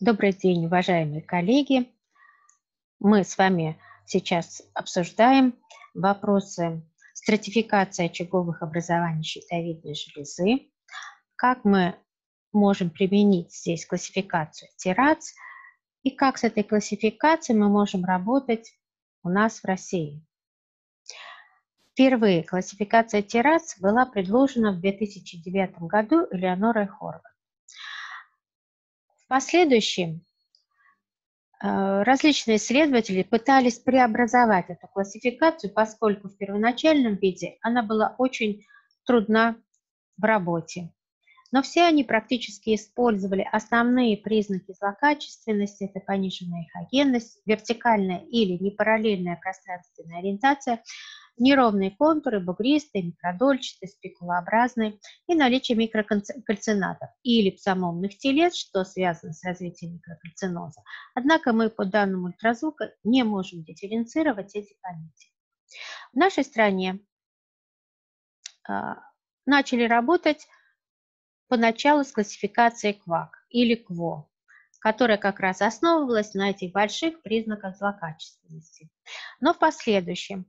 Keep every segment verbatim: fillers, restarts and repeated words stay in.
Добрый день, уважаемые коллеги! Мы с вами сейчас обсуждаем вопросы стратификации очаговых образований щитовидной железы, как мы можем применить здесь классификацию ТИРАЦ и как с этой классификацией мы можем работать у нас в России. Впервые классификация ТИРАЦ была предложена в две тысячи девятом году Элеонорой Хорват. В последующем различные исследователи пытались преобразовать эту классификацию, поскольку в первоначальном виде она была очень трудна в работе. Но все они практически использовали основные признаки злокачественности: это пониженная эхогенность, вертикальная или непараллельная пространственная ориентация, неровные контуры, бугристые, микродольчатые, спикулообразные и наличие микрокальцинатов или псамомных телец, что связано с развитием микрокальциноза. Однако мы по данным ультразвука не можем дифференцировать эти понятия. В нашей стране э, начали работать поначалу с классификацией КВАК или КВО, которая как раз основывалась на этих больших признаках злокачественности. Но в последующем,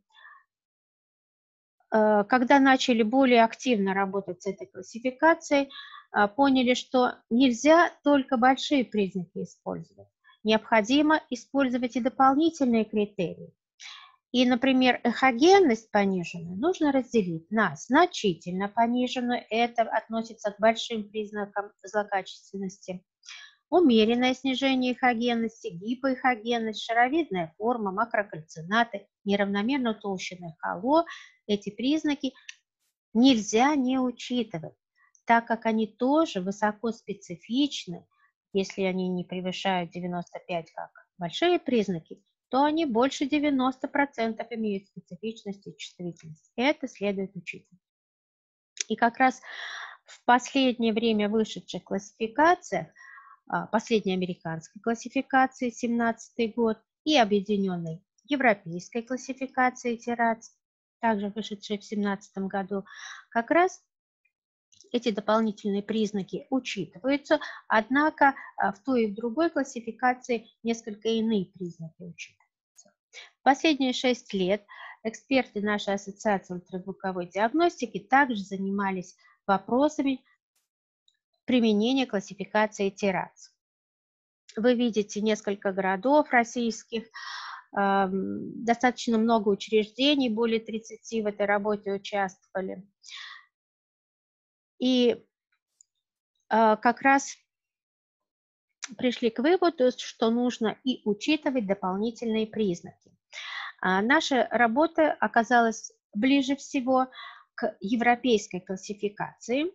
когда начали более активно работать с этой классификацией, поняли, что нельзя только большие признаки использовать. Необходимо использовать и дополнительные критерии. И, например, эхогенность пониженную нужно разделить на значительно пониженную, это относится к большим признакам злокачественности, умеренное снижение эхогенности, гипоэхогенность, шаровидная форма, макрокальцинаты, неравномерно утолщенное холо. Эти признаки нельзя не учитывать, так как они тоже высокоспецифичны. Если они не превышают девяносто пять как большие признаки, то они больше девяноста процентов имеют специфичность и чувствительность. Это следует учитывать. И как раз в последнее время вышедших классификациях, последней американской классификации, семнадцатый год, и объединенной европейской классификации ТИРАЦ, также вышедшей в семнадцатом году, как раз эти дополнительные признаки учитываются, однако в той и в другой классификации несколько иные признаки учитываются. В последние шесть лет эксперты нашей ассоциации ультразвуковой диагностики также занимались вопросами применения классификации ТИРАЦ. Вы видите несколько городов российских, достаточно много учреждений, более тридцати в этой работе участвовали. И как раз пришли к выводу, что нужно и учитывать дополнительные признаки. Наша работа оказалась ближе всего к европейской классификации,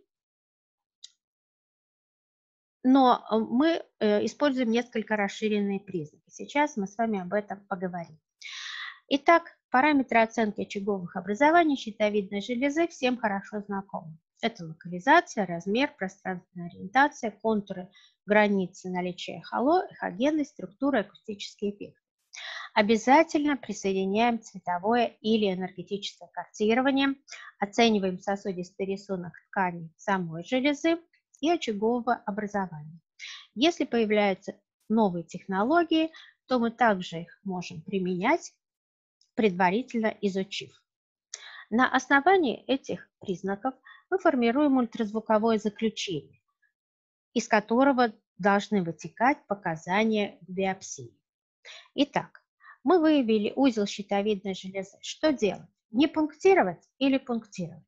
но мы используем несколько расширенные признаки. Сейчас мы с вами об этом поговорим. Итак, параметры оценки очаговых образований щитовидной железы всем хорошо знакомы. Это локализация, размер, пространственная ориентация, контуры, границы, наличие холо, эхогенность, структура, акустический эффект. Обязательно присоединяем цветовое или энергетическое картирование, оцениваем сосудистый рисунок тканей самой железы и очагового образования. Если появляются новые технологии, то мы также их можем применять, предварительно изучив. На основании этих признаков мы формируем ультразвуковое заключение, из которого должны вытекать показания к биопсии. Итак, мы выявили узел щитовидной железы. Что делать? Не пунктировать или пунктировать?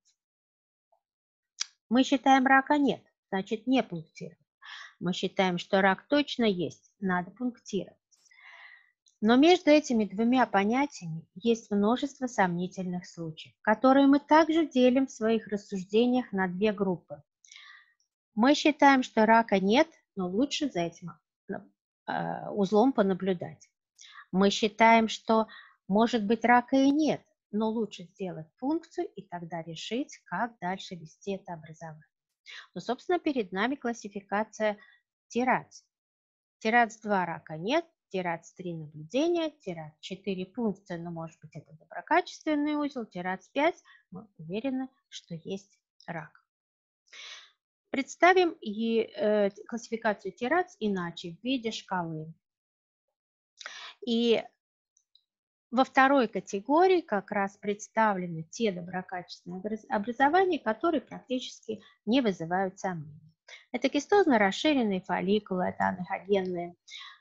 Мы считаем, рака нет, значит не пунктировать. Мы считаем, что рак точно есть, надо пунктировать. Но между этими двумя понятиями есть множество сомнительных случаев, которые мы также делим в своих рассуждениях на две группы. Мы считаем, что рака нет, но лучше за этим узлом понаблюдать. Мы считаем, что может быть рака и нет, но лучше сделать пункцию и тогда решить, как дальше вести это образование. Ну, собственно, перед нами классификация ТИРАЦ. ТИРАЦ два рака нет, ТИРАЦ три наблюдения, ТИРАЦ четыре пункция, но может быть это доброкачественный узел, ТИРАЦ пять мы уверены, что есть рак. Представим и, э, классификацию тирац иначе, в виде шкалы. И во второй категории как раз представлены те доброкачественные образования, которые практически не вызывают сомнений. Это кистозно расширенные фолликулы, это анахогенные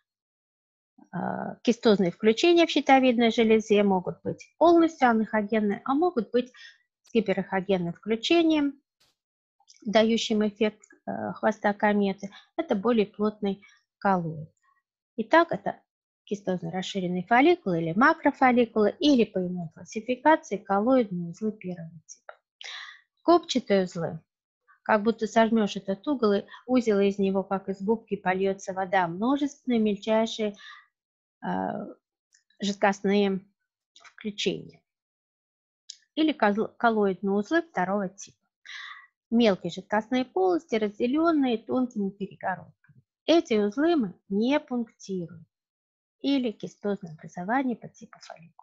кистозные включения в щитовидной железе, могут быть полностью анахогенные, а могут быть с гиперэхогенным включением, дающим эффект хвоста кометы. Это более плотный коллоид. Итак, это кистозно расширенные фолликулы или макрофолликулы, или по иной классификации коллоидные узлы первого типа. Копчатые узлы. Как будто сожмешь этот угол, узел, из него, как из губки, польется вода. Множественные мельчайшие э, жидкостные включения. Или коллоидные узлы второго типа. Мелкие жидкостные полости, разделенные тонкими перегородками. Эти узлы мы не пунктируем. Или кистозное образование по типу фолликул.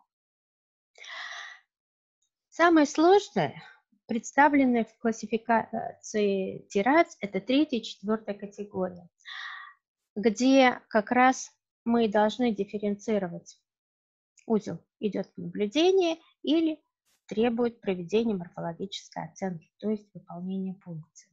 Самое сложное, представленное в классификации тирац, это третья и четвертая категория, где как раз мы должны дифференцировать. Узел идет в наблюдение или требует проведения морфологической оценки, то есть выполнения функции.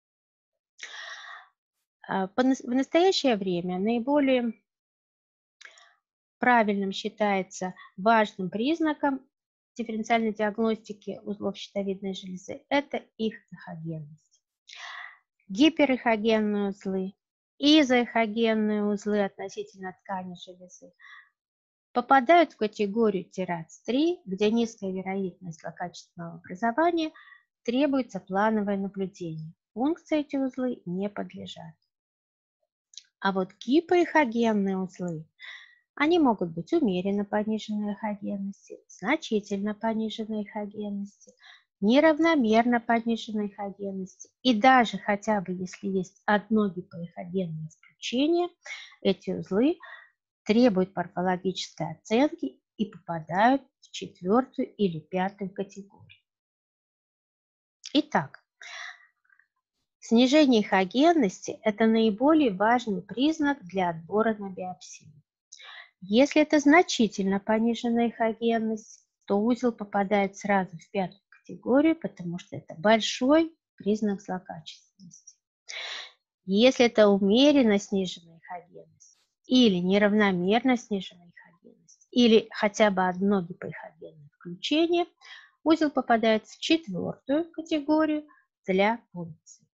В настоящее время наиболее правильным считается важным признаком дифференциальной диагностики узлов щитовидной железы – это их эхогенность. Гиперэхогенные узлы, изоэхогенные узлы относительно ткани железы попадают в категорию тирац три, где низкая вероятность злокачественного образования, требуется плановое наблюдение. Функции эти узлы не подлежат. А вот гиперэхогенные узлы, они могут быть умеренно пониженной эхогенности, значительно пониженной эхогенности, неравномерно пониженной эхогенности. И даже хотя бы если есть одно гиперэхогенное исключение, эти узлы требуют морфологической оценки и попадают в четвертую или пятую категорию. Итак, снижение эхогенности – это наиболее важный признак для отбора на биопсию. Если это значительно пониженная эхогенность, то узел попадает сразу в пятую категорию, потому что это большой признак злокачественности. Если это умеренно сниженная эхогенность или неравномерно сниженная эхогенность, или хотя бы одно гипоэхогенное включение, узел попадает в четвертую категорию для функции.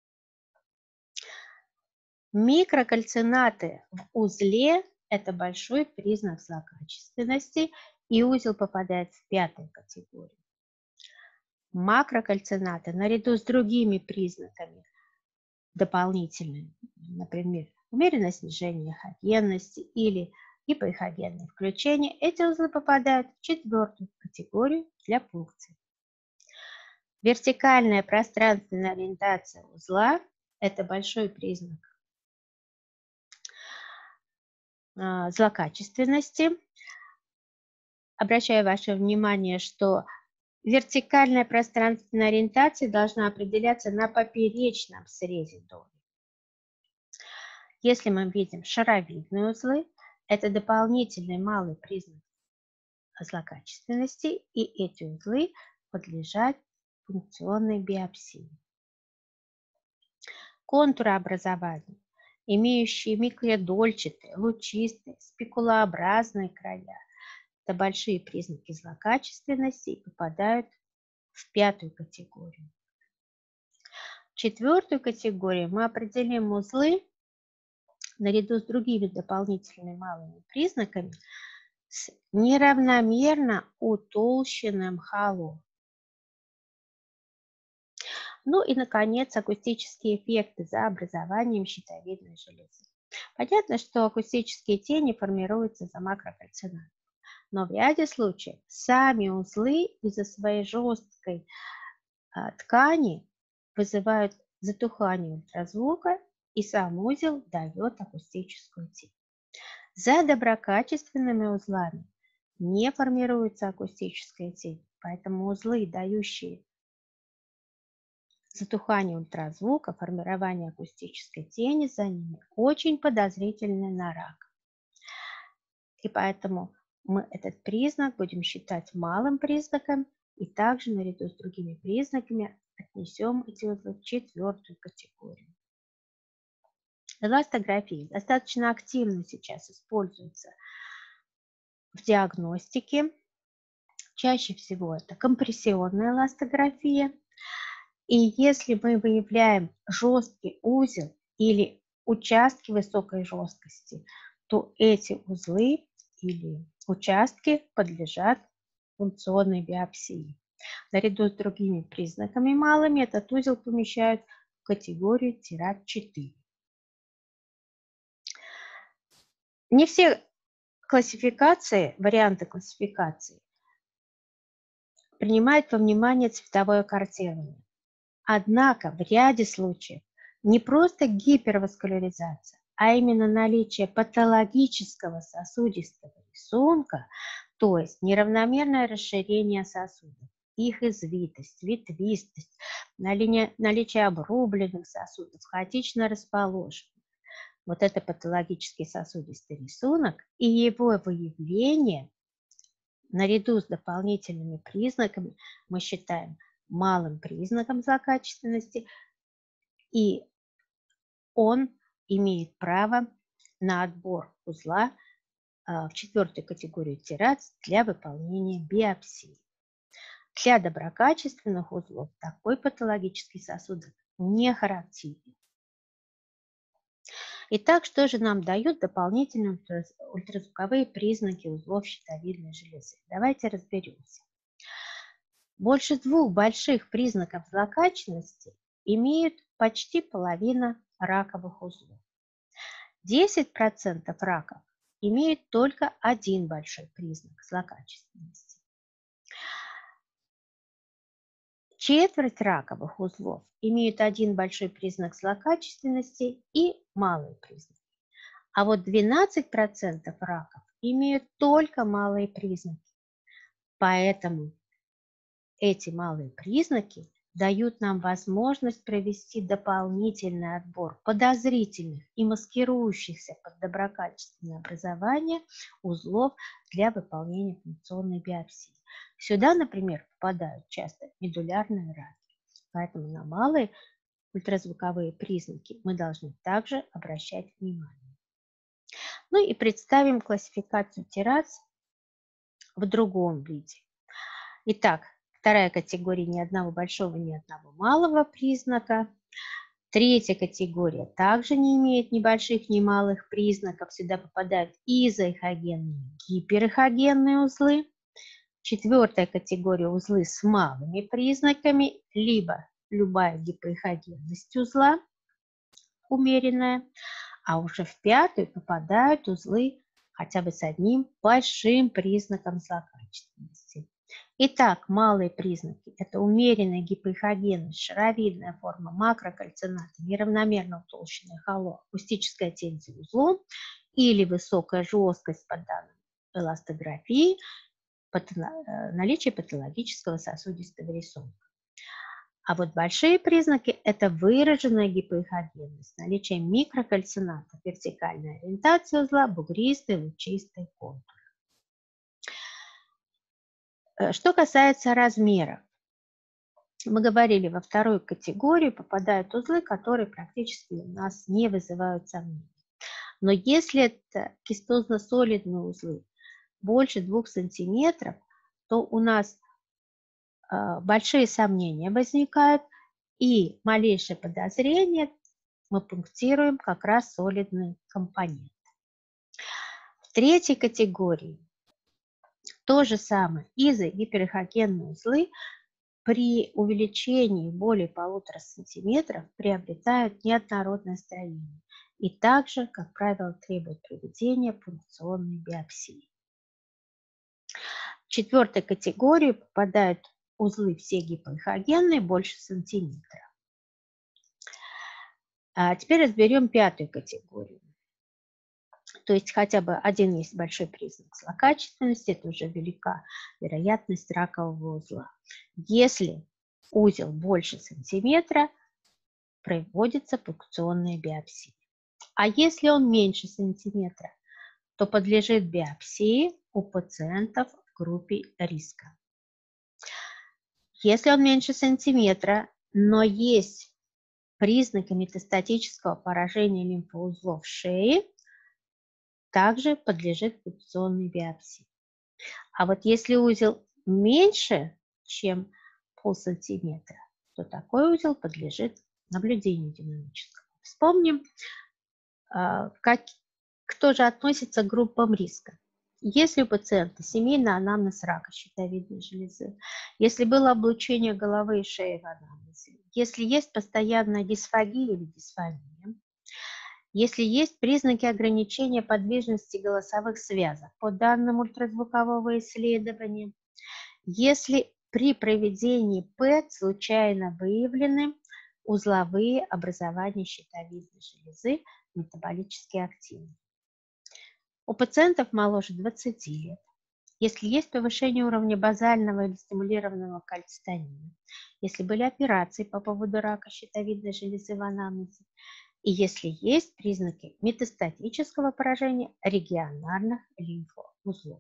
Микрокальцинаты в узле – это большой признак злокачественности, и узел попадает в пятую категорию. Макрокальцинаты наряду с другими признаками дополнительными, например, умеренное снижение эхогенности или гипоэхогенное включение, эти узлы попадают в четвертую категорию для функции. Вертикальная пространственная ориентация узла – это большой признак злокачественности. Обращаю ваше внимание, что вертикальная пространственная ориентация должна определяться на поперечном срезе доли. Если мы видим шаровидные узлы, это дополнительный малый признак злокачественности, и эти узлы подлежат функционной биопсии. Контуры образования, имеющие микродольчатые, лучистые, спикулообразные края, это большие признаки злокачественности и попадают в пятую категорию. В четвертую категорию мы определим узлы наряду с другими дополнительными малыми признаками с неравномерно утолщенным холло. Ну и, наконец, акустические эффекты за образованием щитовидной железы. Понятно, что акустические тени формируются за макрокальцинатом, но в ряде случаев сами узлы из-за своей жесткой а, ткани вызывают затухание ультразвука, и сам узел дает акустическую тень. За доброкачественными узлами не формируется акустическая тень, поэтому узлы, дающие затухание ультразвука, формирование акустической тени за ними очень подозрительны на рак. И поэтому мы этот признак будем считать малым признаком и также наряду с другими признаками отнесем эти узлы в четвертую категорию. Эластография достаточно активно сейчас используется в диагностике. Чаще всего это компрессионная эластография. И если мы выявляем жесткий узел или участки высокой жесткости, то эти узлы или участки подлежат пункционной биопсии. Наряду с другими признаками малыми этот узел помещают в категорию Т четыре. Не все классификации, варианты классификации принимают во внимание цветовое картирование. Однако в ряде случаев не просто гиперваскуляризация, а именно наличие патологического сосудистого рисунка, то есть неравномерное расширение сосудов, их извитость, ветвистость, наличие обрубленных сосудов, хаотично расположенных. Вот это патологический сосудистый рисунок и его выявление наряду с дополнительными признаками мы считаем малым признаком злокачественности, и он имеет право на отбор узла в четвертую категорию Т для выполнения биопсии. Для доброкачественных узлов такой патологический сосудок не характерен. Итак, что же нам дают дополнительные ультразвуковые признаки узлов щитовидной железы? Давайте разберемся. Больше двух больших признаков злокачественности имеют почти половина раковых узлов. десять процентов раков имеют только один большой признак злокачественности. Четверть раковых узлов имеют один большой признак злокачественности и малые признаки. А вот двенадцать процентов раков имеют только малые признаки. Поэтому эти малые признаки дают нам возможность провести дополнительный отбор подозрительных и маскирующихся под доброкачественное образование узлов для выполнения функционной биопсии. Сюда, например, попадают часто медулярные раки. Поэтому на малые ультразвуковые признаки мы должны также обращать внимание. Ну и представим классификацию Т в другом виде. Итак, вторая категория ни одного большого, ни одного малого признака. Третья категория также не имеет ни больших, ни малых признаков. Сюда попадают изоэхогенные, гиперэхогенные узлы. Четвертая категория узлы с малыми признаками, либо любая гипоэхогенность узла умеренная. А уже в пятую попадают узлы хотя бы с одним большим признаком злокачественности. Итак, малые признаки – это умеренная гипоэхогенность, шаровидная форма макрокальцината, неравномерно утолщенное холо, акустическая тень за узлом или высокая жесткость по данным эластографии, наличие патологического сосудистого рисунка. А вот большие признаки – это выраженная гипоэхогенность, наличие микрокальцината, вертикальная ориентация узла, бугристый, лучистый контур. Что касается размеров, мы говорили, во вторую категорию попадают узлы, которые практически у нас не вызывают сомнений. Но если это кистозно-солидные узлы больше двух сантиметров, то у нас э, большие сомнения возникают, и малейшее подозрение мы пунктируем как раз солидный компонент. В третьей категории то же самое. Изогиперэхогенные узлы при увеличении более полутора сантиметров приобретают неоднородное строение и также, как правило, требуют проведения пункционной биопсии. В четвертую категорию попадают узлы все гипоэхогенные больше сантиметра. А теперь разберем пятую категорию. То есть хотя бы один есть большой признак злокачественности, это уже велика вероятность ракового узла. Если узел больше сантиметра, проводится пункционная биопсия. А если он меньше сантиметра, то подлежит биопсии у пациентов в группе риска. Если он меньше сантиметра, но есть признаки метастатического поражения лимфоузлов шеи, также подлежит пункционной биопсии. А вот если узел меньше, чем полсантиметра, то такой узел подлежит наблюдению динамическому. Вспомним, как, кто же относится к группам риска. Если у пациента семейный анамнез рака щитовидной железы, если было облучение головы и шеи в анамнезе, если есть постоянная дисфагия или дисфония, если есть признаки ограничения подвижности голосовых связок по данным ультразвукового исследования, если при проведении ПЭТ случайно выявлены узловые образования щитовидной железы метаболически активны. У пациентов моложе двадцати лет, если есть повышение уровня базального или стимулированного кальцитонина, если были операции по поводу рака щитовидной железы в анамнезе, и если есть признаки метастатического поражения регионарных лимфоузлов.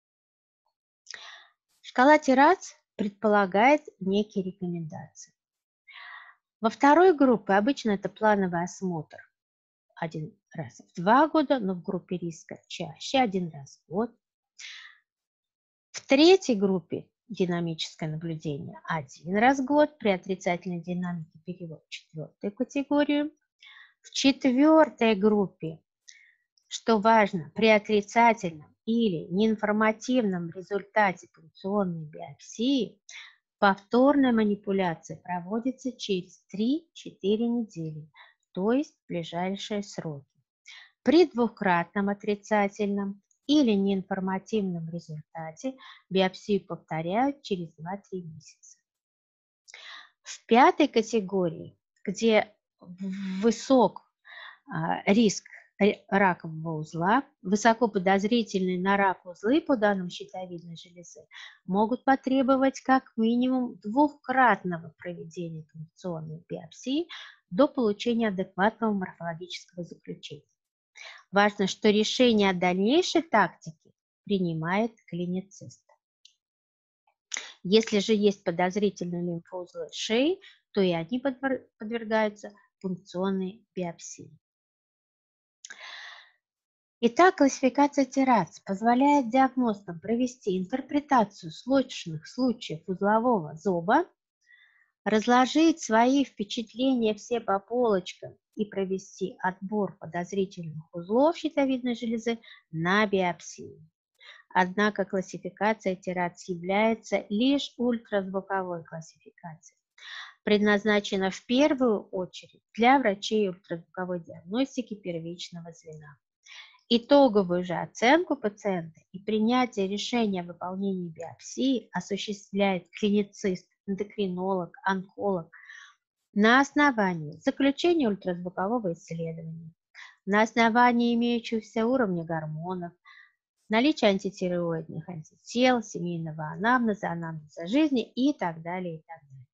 Шкала Тирац предполагает некие рекомендации. Во второй группе обычно это плановый осмотр один раз в два года, но в группе риска чаще один раз в год. В третьей группе динамическое наблюдение один раз в год, при отрицательной динамике перевод в четвертую категорию. В четвертой группе, что важно, при отрицательном или неинформативном результате пункционной биопсии повторная манипуляция проводится через три-четыре недели, то есть в ближайшие сроки. При двукратном отрицательном или неинформативном результате биопсию повторяют через два-три месяца. В пятой категории, где высок а, риск ракового узла, высоко подозрительные на рак узлы по данным щитовидной железы могут потребовать как минимум двухкратного проведения пункционной биопсии до получения адекватного морфологического заключения. Важно, что решение о дальнейшей тактике принимает клиницист. Если же есть подозрительные лимфоузлы шеи, то и они подвергаются пункционной биопсии. Итак, классификация Тирац позволяет диагностам провести интерпретацию сложных случаев узлового зоба, разложить свои впечатления все по полочкам и провести отбор подозрительных узлов щитовидной железы на биопсию. Однако классификация Тирац является лишь ультразвуковой классификацией, предназначена в первую очередь для врачей ультразвуковой диагностики первичного звена. Итоговую же оценку пациента и принятие решения о выполнении биопсии осуществляет клиницист, эндокринолог, онколог на основании заключения ультразвукового исследования, на основании имеющихся уровня гормонов, наличия антитиреоидных антител, семейного анамнеза, анамнеза жизни и так далее, и так далее.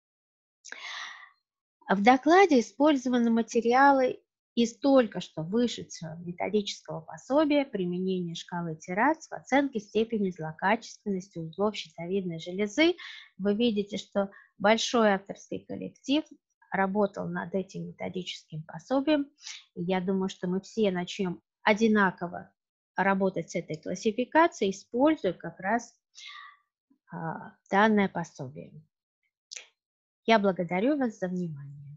В докладе использованы материалы из только что вышедшего методического пособия применения шкалы Тирац в оценке степени злокачественности узлов щитовидной железы. Вы видите, что большой авторский коллектив работал над этим методическим пособием. И я думаю, что мы все начнем одинаково работать с этой классификацией, используя как раз а, данное пособие. Я благодарю вас за внимание.